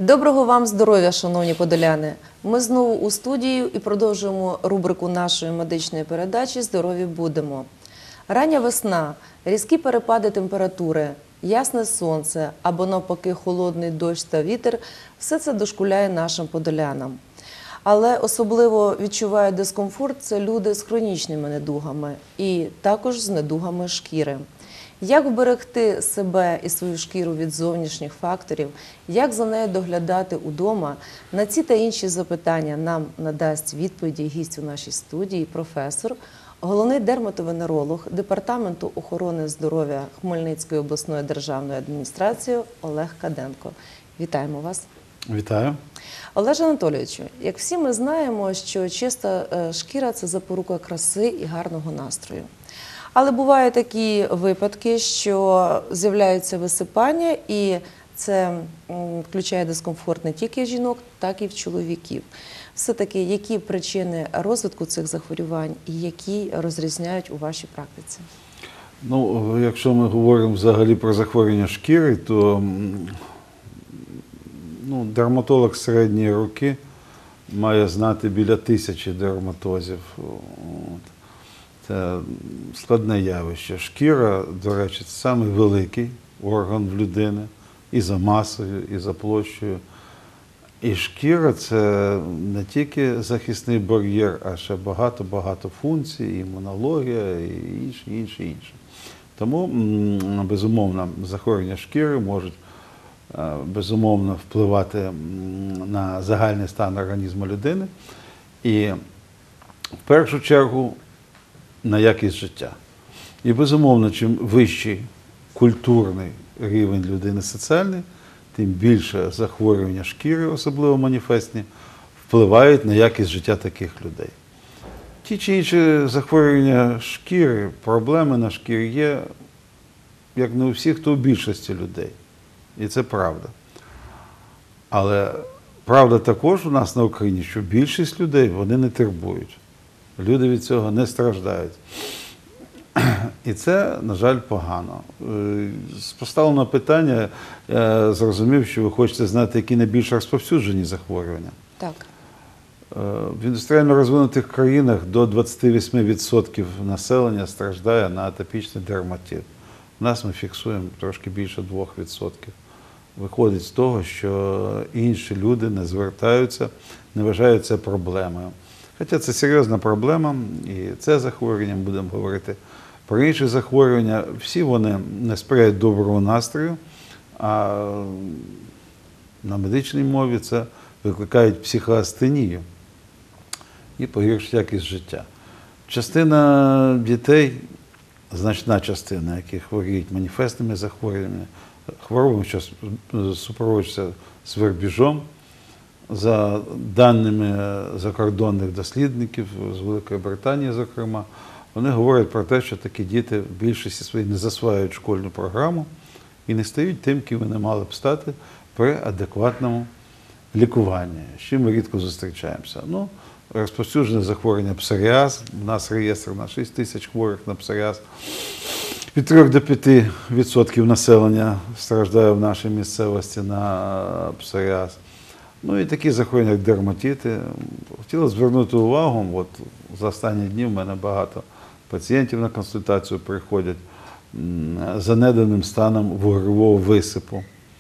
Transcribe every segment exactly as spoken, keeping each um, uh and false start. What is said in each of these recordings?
Доброго вам здоров'я, шановні подоляни! Ми знову у студії і продовжуємо рубрику нашої медичної передачі «Здорові будемо». Рання весна, різкі перепади температури, ясне сонце або навпаки холодний дощ та вітер – все це дошкуляє нашим подолянам. Але особливо відчувають дискомфорт – це люди з хронічними недугами і також з недугами шкіри. Як вберегти себе і свою шкіру від зовнішніх факторів, як за нею доглядати удома? На ці та інші запитання нам надасть відповіді гість у нашій студії, професор, головний дерматовенеролог Департаменту охорони здоров'я Хмельницької обласної державної адміністрації Олег Каденко. Вітаємо вас. Вітаю. Олеже Анатолійовичу, як всі ми знаємо, що чиста шкіра – це запорука краси і гарного настрою. Але бувають такі випадки, що з'являються висипання, і це включає дискомфорт не тільки в жінок, так і в чоловіків. Все-таки, які причини розвитку цих захворювань і які розрізняють у вашій практиці? Ну, якщо ми говоримо взагалі про захворювання шкіри, то ну, дерматолог середньої руки має знати біля тисячі дерматозів. Це складне явище. Шкіра, до речі, це самий великий орган в людини і за масою, і за площею. І шкіра – це не тільки захисний бар'єр, а ще багато-багато функцій, імунологія і інше, інше, інше. Тому, безумовно, захворювання шкіри можуть безумовно впливати на загальний стан організму людини і, в першу чергу, на якість життя. І, безумовно, чим вищий культурний рівень людини соціальний, тим більше захворювання шкіри, особливо маніфестні, впливають на якість життя таких людей. Ті чи інші захворювання шкіри, проблеми на шкірі є, як не у всіх, то у більшості людей. І це правда. Але правда також у нас на Україні, що більшість людей, вони не турбують. Люди від цього не страждають. І це, на жаль, погано. З поставленого питання я зрозумів, що ви хочете знати, які найбільш розповсюджені захворювання. Так. В індустріально розвинутих країнах до двадцяти восьми відсотків населення страждає на атопічний дерматит. У нас ми фіксуємо трошки більше двох відсотків. Виходить з того, що інші люди не звертаються, не вважають це проблемою. Хоча це серйозна проблема, і це захворювання, будемо говорити про інші захворювання. Всі вони не сприяють доброму настрою, а на медичній мові це викликають психоастенію і погіршують якість життя. Частина дітей, значна частина, які хворіють маніфестними захворюваннями, хворобами, що супроводжуються свербіжом, за даними закордонних дослідників, з Великої Британії, зокрема, вони говорять про те, що такі діти в більшості своїй не засвоюють школьну програму і не стають тим, ким вони мали б стати при адекватному лікуванні, з чим ми рідко зустрічаємося. Ну, розповсюджене захворювання псоріаз, у нас реєстр на шість тисяч хворих на псоріаз. Від трьох до п'яти відсотків населення страждає в нашій місцевості на псоріаз. Ну і такі захворювання, як дерматити. Хотіла звернути увагу, от за останні дні в мене багато пацієнтів на консультацію приходять з занедбаним станом вугрового висипу.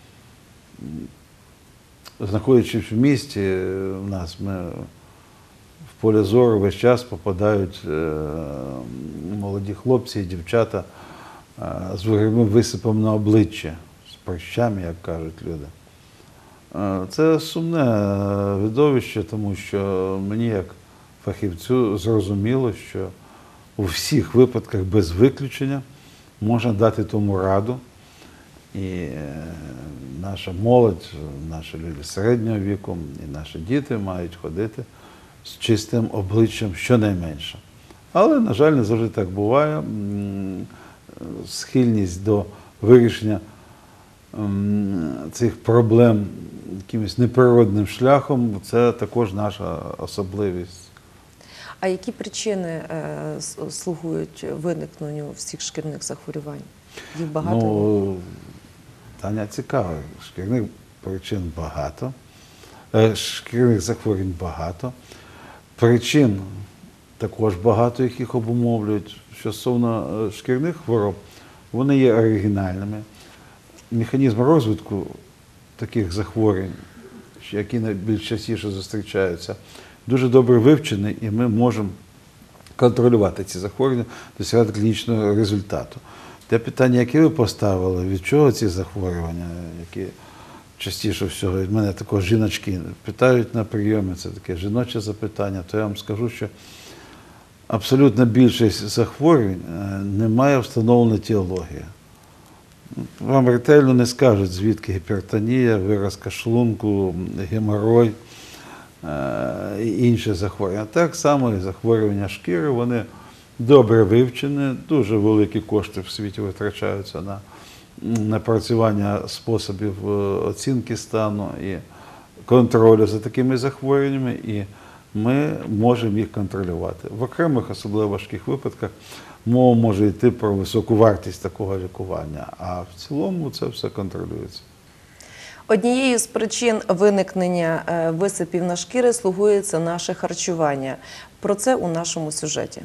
Знаходячись в місті, у нас ми в поле зору весь час попадають молоді хлопці і дівчата з вугровим висипом на обличчі, з прищами, як кажуть люди. Це сумне видовище, тому що мені, як фахівцю, зрозуміло, що у всіх випадках без виключення можна дати тому раду. І наша молодь, наші люди середнього віку, і наші діти мають ходити з чистим обличчям щонайменше. Але, на жаль, не завжди так буває. Схильність до вирішення цих проблем якимось неприродним шляхом – це також наша особливість. А які причини слугують виникненню всіх шкірних захворювань? Їх багато? Ну, питання цікаве. Шкірних причин багато, е, шкірних захворювань багато, причин також багато, яких обумовлюють. Що стосовно е, шкірних хвороб, вони є оригінальними. Механізм розвитку таких захворювань, які найбільш частіше зустрічаються, дуже добре вивчений, і ми можемо контролювати ці захворювання, досягати клінічного результату. Те питання, яке ви поставили, від чого ці захворювання, які частіше всього від мене також жіночки питають на прийомі, це таке жіноче запитання, то я вам скажу, що абсолютна більшість захворювань не має встановленої етіології. Вам ретельно не скажуть, звідки гіпертонія, виразка шлунку, геморой і інші захворювання. Так само і захворювання шкіри, вони добре вивчені, дуже великі кошти в світі витрачаються на напрацювання способів оцінки стану і контролю за такими захворюваннями, і ми можемо їх контролювати. В окремих, особливо важких випадках, мова може йти про високу вартість такого лікування, а в цілому це все контролюється. Однією з причин виникнення е, висипів на шкіри слугується наше харчування. Про це у нашому сюжеті.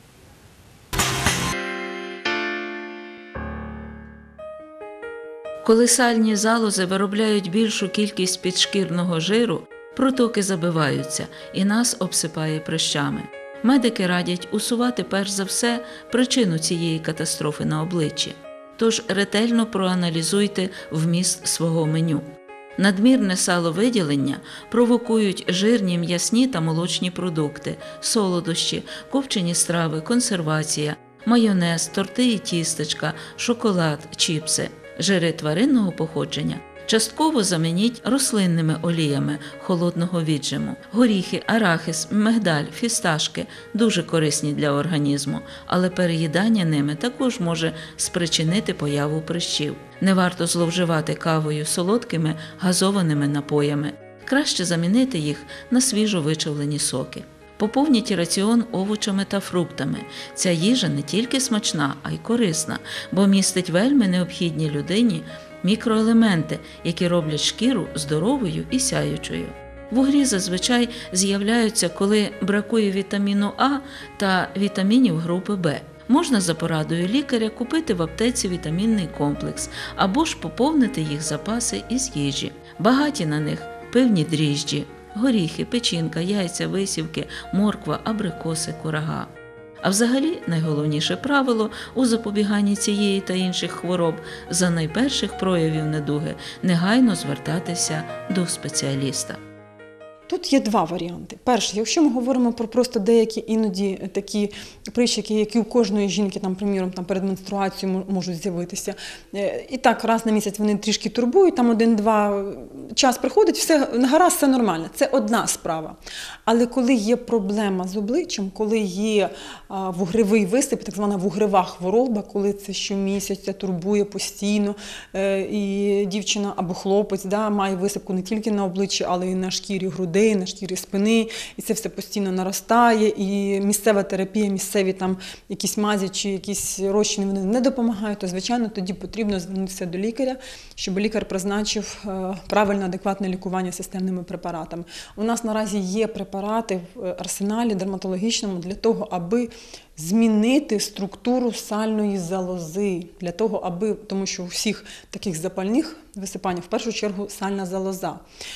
Коли сальні залози виробляють більшу кількість підшкірного жиру, протоки забиваються і нас обсипає прищами. Медики радять усувати перш за все причину цієї катастрофи на обличчі. Тож ретельно проаналізуйте вміст свого меню. Надмірне саловиділення провокують жирні м'ясні та молочні продукти, солодощі, копчені страви, консервація, майонез, торти і тістечка, шоколад, чіпси. Жири тваринного походження частково замініть рослинними оліями холодного віджиму. Горіхи, арахіс, мигдаль, фісташки – дуже корисні для організму, але переїдання ними також може спричинити появу прищів. Не варто зловживати кавою, солодкими газованими напоями. Краще замінити їх на свіжо вичавлені соки. Поповніть раціон овочами та фруктами. Ця їжа не тільки смачна, а й корисна, бо містить вельми необхідні людині мікроелементи, які роблять шкіру здоровою і сяючою. Вугрі зазвичай з'являються, коли бракує вітаміну А та вітамінів групи Б. Можна за порадою лікаря купити в аптеці вітамінний комплекс або ж поповнити їх запаси із їжі. Багаті на них пивні дріжджі, горіхи, печінка, яйця, висівки, морква, абрикоси, курага. А взагалі, найголовніше правило у запобіганні цієї та інших хвороб – за найперших проявів недуги негайно звертатися до спеціаліста. Тут є два варіанти. Перший, якщо ми говоримо про просто деякі іноді такі прищики, які у кожної жінки, там, приміром, там, перед менструацією можуть з'явитися. І так, раз на місяць вони трішки турбують, там один-два час приходить, все гаразд, все нормально. Це одна справа. Але коли є проблема з обличчям, коли є а, вугревий висип, так звана вугрева хвороба, коли це щомісяця турбує постійно, е, і дівчина або хлопець да, має висипку не тільки на обличчі, але й на шкірі грудей, на шкірі спини, і це все постійно наростає, і місцева терапія, місцеві там якісь мазі чи якісь розчини вони не допомагають, то, звичайно, тоді потрібно звернутися до лікаря, щоб лікар призначив е, правильне, адекватне лікування системними препаратами. У нас наразі є препарати в арсеналі дерматологічному для того, аби змінити структуру сальної залози, для того, аби, тому що у всіх таких запальних висипань, в першу чергу, сальна залоза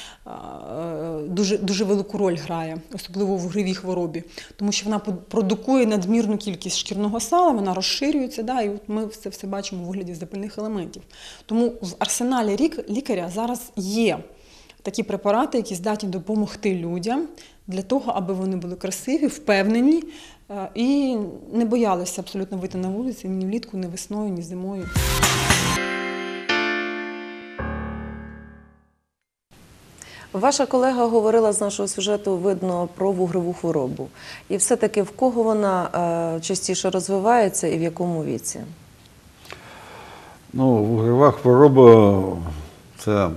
дуже, дуже велику роль грає, особливо в вугревій хворобі, тому що вона продукує надмірну кількість шкірного сала, вона розширюється, да, і от ми це все бачимо у вигляді запальних елементів. Тому в арсеналі лікаря зараз є такі препарати, які здатні допомогти людям для того, аби вони були красиві, впевнені і не боялися абсолютно вийти на вулицю ні влітку, ні весною, ні зимою. Ваша колега говорила з нашого сюжету, видно, про вугрову хворобу. І все-таки в кого вона е, частіше розвивається і в якому віці? Ну, вугрова хвороба – це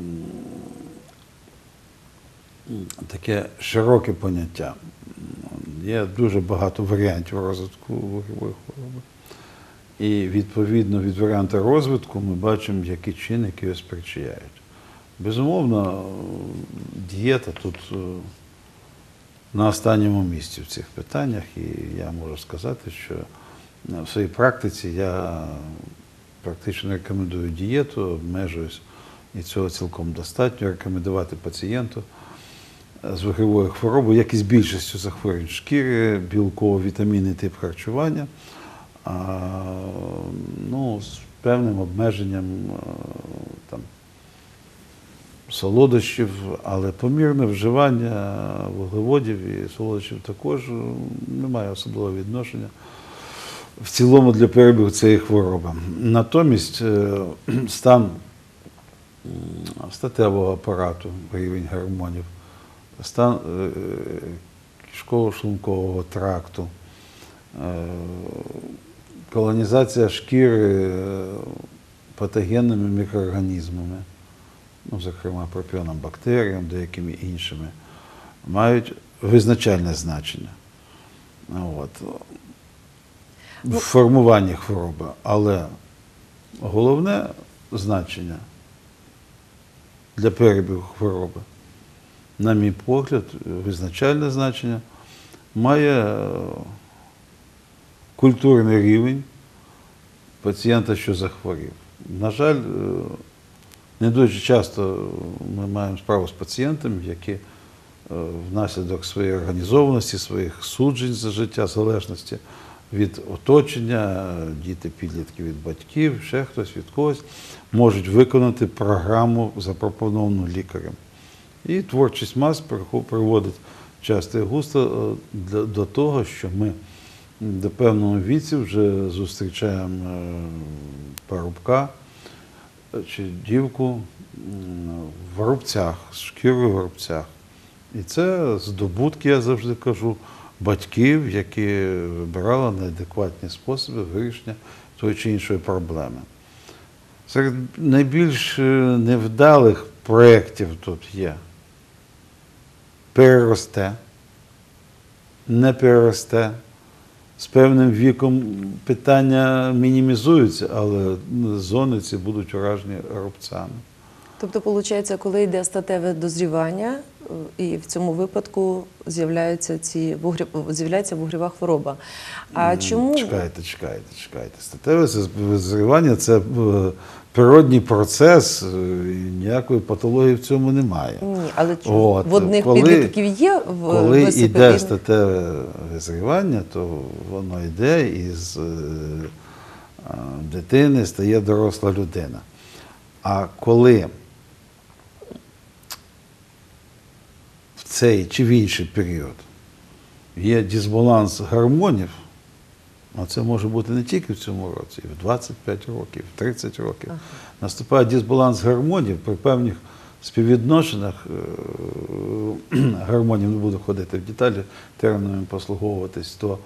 таке широке поняття. Є дуже багато варіантів розвитку вугрової хвороби. І відповідно від варіанту розвитку ми бачимо, які чинники її спричиняють. Безумовно, дієта тут е, на останньому місці в цих питаннях, і я можу сказати, що в своїй практиці я практично не рекомендую дієту, обмежуюсь, і цього цілком достатньо рекомендувати пацієнту з вуглевою хворобою, як і з більшістю захворювань шкіри, білково-вітамінний тип харчування, а, ну, з певним обмеженням там, солодощів, але помірне вживання вуглеводів і солодощів також не має особливого відношення в цілому для перебігу цієї хвороби. Натомість стан статевого апарату, рівень гормонів, стан кишково-шлункового тракту, колонізація шкіри патогенними мікроорганізмами, ну, зокрема пропіоном бактеріям, деякими іншими, мають визначальне значення. От. В формуванні хвороби. Але головне значення для перебігу хвороби, на мій погляд, визначальне значення, має культурний рівень пацієнта, що захворів. На жаль, не дуже часто ми маємо справу з пацієнтами, які внаслідок своєї організованості, своїх суджень за життя, залежності від оточення, діти, підлітки від батьків, ще хтось від когось, можуть виконати програму, запропоновану лікарем. І творчість мас приводить часто і густо до того, що ми до певного віці вже зустрічаємо парубка чи дівку в рубцях, з шкірою в рубцях. І це здобутки, я завжди кажу, батьків, які вибирали неадекватні способи вирішення тої чи іншої проблеми. Серед найбільш невдалих проєктів тут є переросте, не переросте. З певним віком питання мінімізуються, але зони ці будуть уражені рубцями. Тобто, виходить, коли йде статеве дозрівання, і в цьому випадку з'являється ці вугрі... з'являється вугрєва хвороба. А чому... Чекайте, чекайте, чекайте. Статеве дозрівання – це природній процес, і ніякої патології в цьому немає. Ні, але От, в одних коли, підлітків є в Коли висипи... йде статеве визрівання, то воно йде і з дитини стає доросла людина. А коли в цей чи в інший період є дисбаланс гормонів, а це може бути не тільки в цьому році, і в двадцять п'ять років, в тридцять років, ага. Наступає дисбаланс гормонів при певних співвідношеннях гормонів, не буду ходити в деталі, термінами послуговуватись, то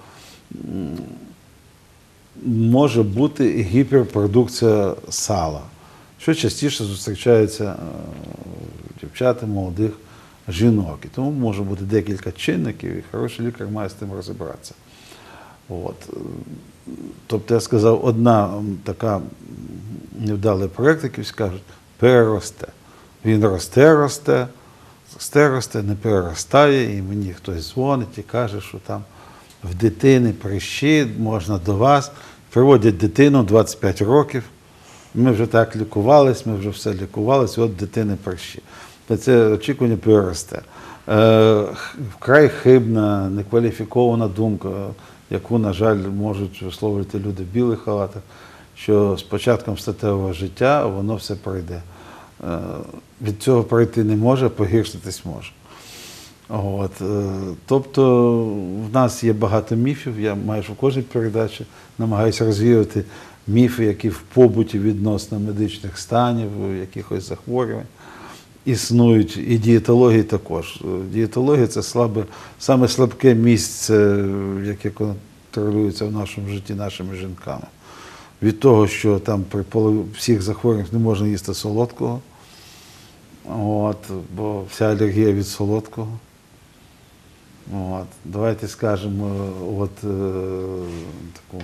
може бути гіперпродукція сала, що частіше зустрічається у дівчат, молодих жінок. І тому може бути декілька чинників, і хороший лікар має з тим розібратися. От. Тобто, я сказав, одна така невдалий проєкт, який скажуть, переросте. Він росте, росте, росте, росте, не переростає, і мені хтось дзвонить і каже, що там в дитини прищі, можна до вас. Приводять дитину двадцять п'ять років, ми вже так лікувались, ми вже все лікувались, от дитини прищі. Це очікування переросте. Вкрай хибна, некваліфікована думка, яку, на жаль, можуть висловлювати люди в білих халатах, що з початком статевого життя воно все пройде. Від цього пройти не може, погіршитись може. От. Тобто в нас є багато міфів, я майже в кожній передачі намагаюся розвіювати міфи, які в побуті відносно медичних станів, якихось захворювань існують, і дієтології також. Дієтологія – це слабе, саме слабке місце, яке контролюється в нашому житті нашими жінками. Від того, що там при всіх захворюваннях не можна їсти солодкого, от, бо вся алергія від солодкого. От. Давайте скажемо, от е, таку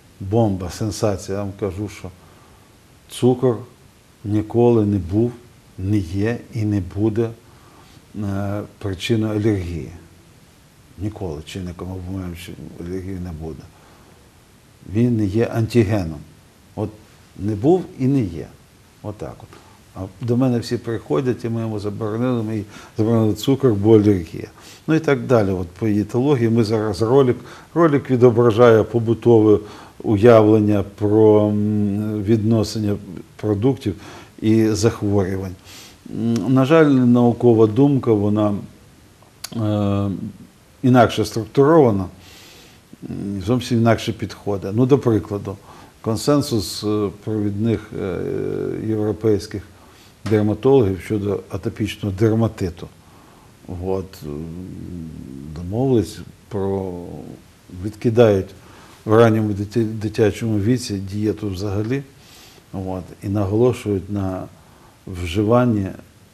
бомба, сенсація. Я вам кажу, що цукор ніколи не був не є і не буде е, причиною алергії. Ніколи чинником обумовлюючої алергії не буде. Він не є антигеном. От не був і не є. Отак от. А до мене всі приходять, і ми йому заборонили, ми їй заборонили цукор, бо алергія. Ну і так далі. От по етології ми зараз ролик, ролик відображає побутове уявлення про відношення продуктів і захворювань. На жаль, наукова думка, вона е, інакше структурована, зовсім інакше підходить. Ну, до прикладу, консенсус провідних е, європейських дерматологів щодо атопічного дерматиту. От, домовились про, відкидають в ранньому дитячому віці дієту взагалі, от, і наголошують на вживанні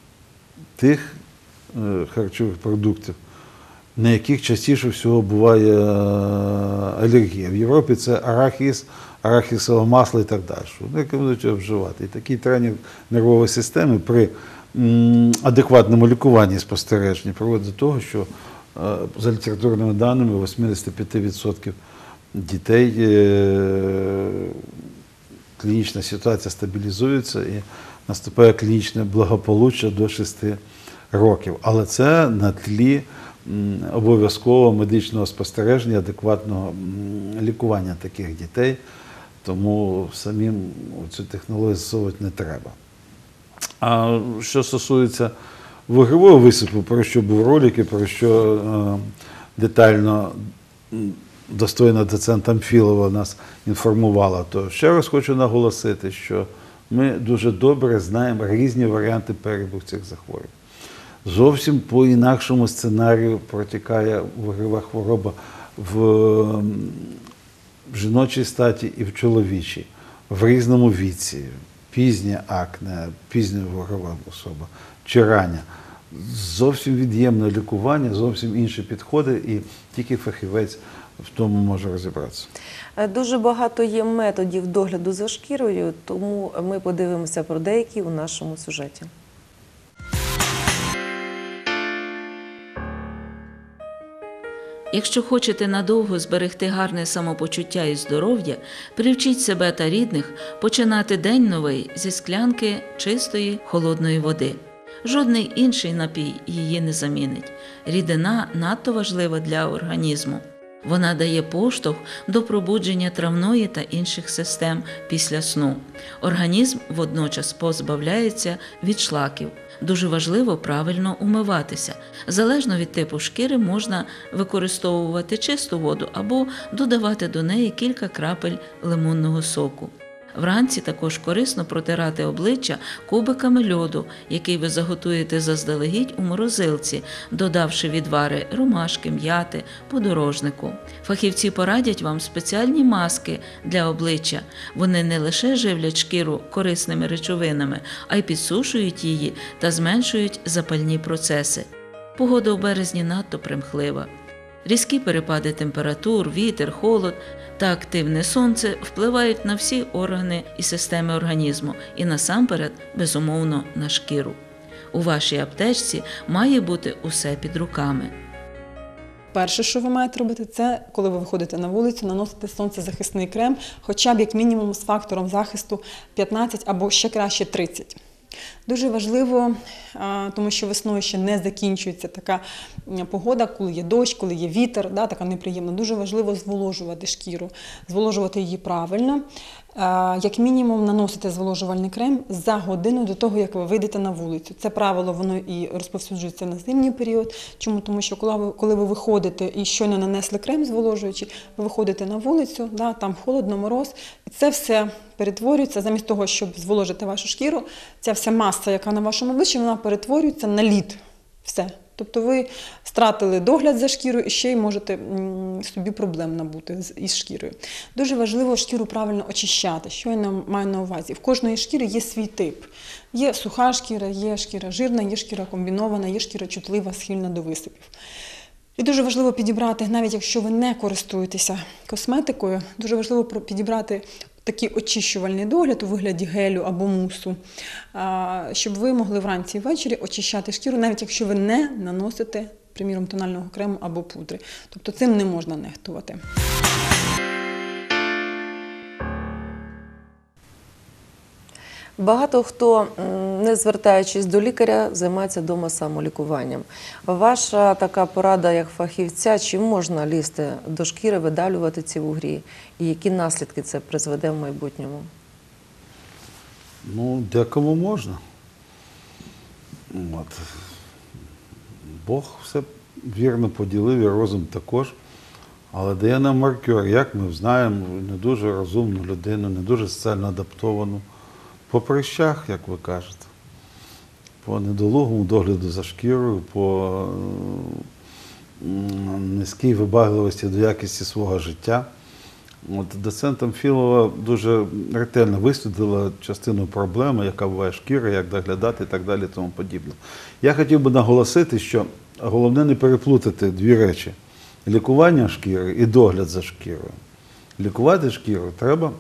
тих е, харчових продуктів, на яких частіше всього буває алергія. В Європі це арахіс, арахісове масло і так далі. Вони рекомендують його вживати. І такий тренінг нервової системи при м, адекватному лікуванні спостереження приводить до того, що е, за літературними даними вісімдесят п'ять відсотків дітей е, клінічна ситуація стабілізується і наступає клінічне благополуччя до шести років. Але це на тлі обов'язкового медичного спостереження, адекватного лікування таких дітей, тому самим цю технологію засовувати не треба. А що стосується вугрового висипу, про що був ролик і про що е, детально достойна доцент Амфілова нас інформувала, то ще раз хочу наголосити, що ми дуже добре знаємо різні варіанти перебігу цих захворювань. Зовсім по інакшому сценарію протікає вугрова хвороба в, в жіночій статі і в чоловічій, в різному віці, пізнє акне, пізня вугрова особа чи рання. Зовсім від'ємне лікування, зовсім інші підходи, і тільки фахівець в тому може розібратися. Дуже багато є методів догляду за шкірою, тому ми подивимося про деякі у нашому сюжеті. Якщо хочете надовго зберегти гарне самопочуття і здоров'я, привчіть себе та рідних починати день новий зі склянки чистої холодної води. Жодний інший напій її не замінить. Рідина надто важлива для організму. Вона дає поштовх до пробудження травної та інших систем після сну. Організм водночас позбавляється від шлаків. Дуже важливо правильно умиватися. Залежно від типу шкіри можна використовувати чисту воду або додавати до неї кілька крапель лимонного соку. Вранці також корисно протирати обличчя кубиками льоду, який ви заготуєте заздалегідь у морозилці, додавши відвари ромашки, м'яти, подорожнику. Фахівці порадять вам спеціальні маски для обличчя. Вони не лише живлять шкіру корисними речовинами, а й підсушують її та зменшують запальні процеси. Погода у березні надто примхлива. Різкі перепади температур, вітер, холод та активне сонце впливають на всі органи і системи організму і насамперед, безумовно, на шкіру. У вашій аптечці має бути усе під руками. Перше, що ви маєте робити, це, коли ви виходите на вулицю, наносити сонцезахисний крем, хоча б як мінімум з фактором захисту п'ятнадцять або ще краще тридцять. Дуже важливо, тому що весною ще не закінчується така погода, коли є дощ, коли є вітер, да, така неприємна. Дуже важливо зволожувати шкіру, зволожувати її правильно. Як мінімум наносити зволожувальний крем за годину до того, як ви вийдете на вулицю. Це правило, воно і розповсюджується на зимній період. Чому? Тому що коли ви, коли ви виходите і щойно нанесли крем зволожуючий, ви виходите на вулицю, да, там холодно, мороз, і це все перетворюється, замість того, щоб зволожити вашу шкіру, ця вся маса, яка на вашому обличчі, вона перетворюється на лід. Все. Тобто ви стратили догляд за шкірою і ще й можете собі проблем набути із шкірою. Дуже важливо шкіру правильно очищати. Що я маю на увазі? В кожної шкіри є свій тип. Є суха шкіра, є шкіра жирна, є шкіра комбінована, є шкіра чутлива, схильна до висипів. І дуже важливо підібрати, навіть якщо ви не користуєтеся косметикою, дуже важливо підібрати такий очищувальний догляд у вигляді гелю або мусу, а, щоб ви могли вранці і ввечері очищати шкіру, навіть якщо ви не наносите, приміром, тонального крему або пудри. Тобто цим не можна нехтувати. Багато хто, м, не звертаючись до лікаря, займається вдома самолікуванням. Ваша така порада як фахівця, чи можна лізти до шкіри, видалювати ці вугрі? І які наслідки це призведе в майбутньому? Ну, декому можна. От. Бог все вірно поділив, і розум також. Але дає нам маркер, як ми знаємо, не дуже розумну людину, не дуже соціально адаптовану. По прищах, як ви кажете, по недолугому догляду за шкірою, по низькій вибагливості до якості свого життя. От доцент Амфілова дуже ретельно висвітлила частину проблеми, яка буває шкіра, як доглядати і так далі, і тому подібне. Я хотів би наголосити, що головне не переплутати дві речі – лікування шкіри і догляд за шкірою. Лікувати шкіру треба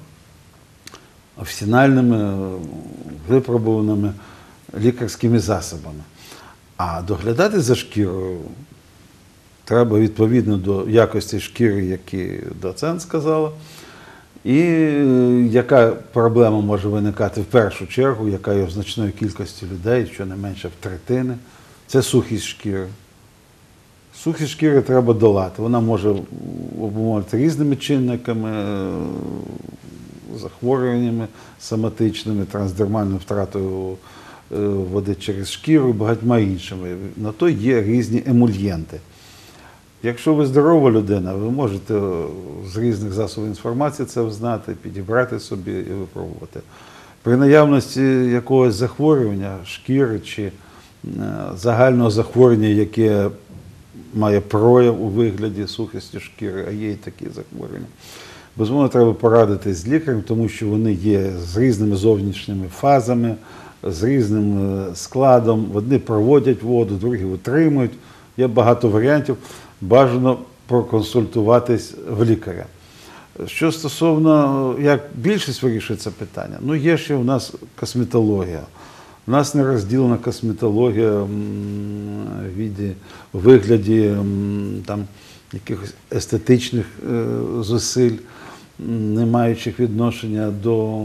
офіційними, випробуваними лікарськими засобами. А доглядати за шкірою треба відповідно до якості шкіри, які доцент сказала, і яка проблема може виникати в першу чергу, яка є в значної кількості людей, щонайменше в третини, це сухість шкіри. Сухість шкіри треба долати. Вона може обумовити різними чинниками, захворюваннями соматичними, трансдермальною втратою води через шкіру і багатьма іншими. На то є різні емульєнти. Якщо ви здорова людина, ви можете з різних засобів інформації це знати, підібрати собі і випробувати. При наявності якогось захворювання шкіри чи загального захворювання, яке має прояв у вигляді сухості шкіри, а є і такі захворювання, безумовно, треба порадитись з лікарем, тому що вони є з різними зовнішніми фазами, з різним складом. Одні проводять воду, другі утримують. Є багато варіантів. Бажано проконсультуватись в лікаря. Що стосовно, як більшість вирішує це питання, ну є ще у нас косметологія. У нас не розділена косметологія в віді, у вигляді там, якихось естетичних зусиль, не маючих відношення до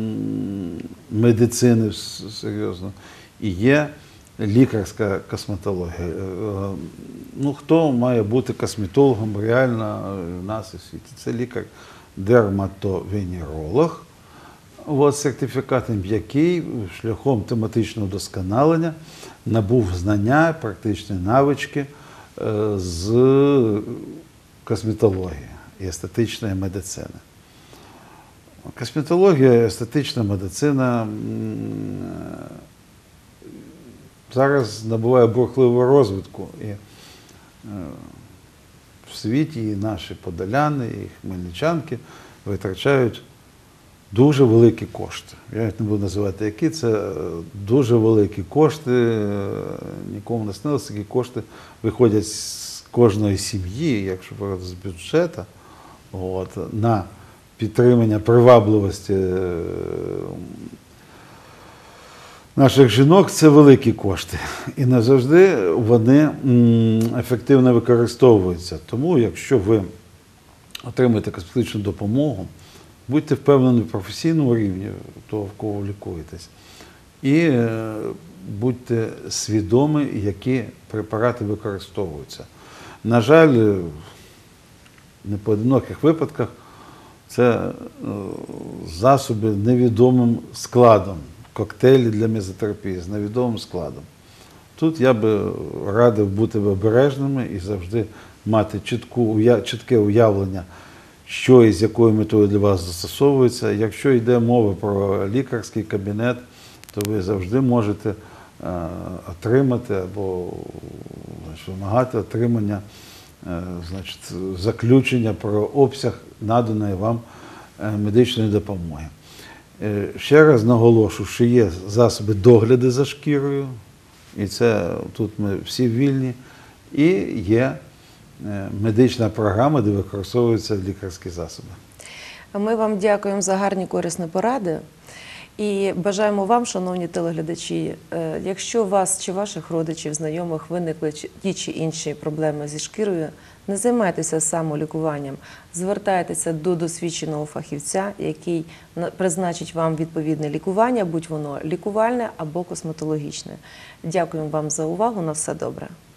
медицини серйозно. І є лікарська косметологія. Ну, хто має бути косметологом реально в нас у світі? Це лікар-дерматовенеролог, от, сертифікатом який шляхом тематичного вдосконалення набув знання, практичні навички з косметології і естетичної медицини. Косметологія, естетична медицина зараз набуває бурхливого розвитку. І в світі і наші подоляни, і хмельничанки витрачають дуже великі кошти. Я не буду називати, які, це дуже великі кошти, нікому не снилося, такі кошти виходять з кожної сім'ї, якщо брати з бюджету, от, на підтримання привабливості наших жінок, це великі кошти. І не завжди вони ефективно використовуються. Тому, якщо ви отримуєте косметичну допомогу, будьте впевнені в професійному рівні того, в кого ви лікуєтесь. І будьте свідомі, які препарати використовуються. На жаль, в непоодиноких випадках це засоби невідомим складом, коктейлі для мезотерапії з невідомим складом. Тут я би радив бути обережними і завжди мати чітку, чітке уявлення, що і з якою метою для вас застосовується. Якщо йде мова про лікарський кабінет, то ви завжди можете отримати або значить, вимагати отримання значить, заключення про обсяг наданої вам медичної допомоги. Ще раз наголошую, що є засоби догляду за шкірою, і це тут ми всі вільні, і є медична програма, де використовуються лікарські засоби. Ми вам дякуємо за гарні корисні поради і бажаємо вам, шановні телеглядачі, е, якщо у вас чи ваших родичів, знайомих виникли чи- ті чи інші проблеми зі шкірою, не займайтеся самолікуванням, звертайтеся до досвідченого фахівця, який на- призначить вам відповідне лікування, будь воно лікувальне або косметологічне. Дякуємо вам за увагу, на все добре.